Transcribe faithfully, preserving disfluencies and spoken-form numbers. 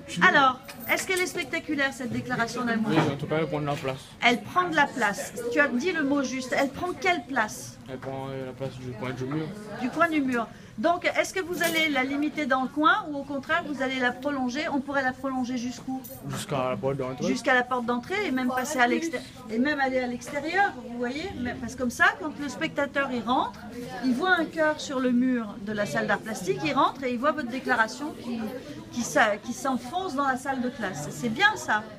Alors, est-ce qu'elle est spectaculaire cette déclaration d'amour? Oui, en tout cas, elle prend de la place. Elle prend de la place. Tu as dit le mot juste. Elle prend quelle place? Elle prend euh, la place du coin du mur. Du coin du mur. Donc, est-ce que vous allez la limiter dans le coin ou au contraire, vous allez la prolonger? On pourrait la prolonger jusqu'où? Jusqu'à la porte d'entrée. Jusqu'à la porte d'entrée et même passer à l'extérieur. Et même aller à l'extérieur, vous voyez? Parce que comme ça, quand le spectateur il rentre, il voit un cœur sur le mur de la salle d'art plastique, il rentre et il voit votre déclaration qui, qui, qui s'enfonce dans la salle de classe. C'est bien ça.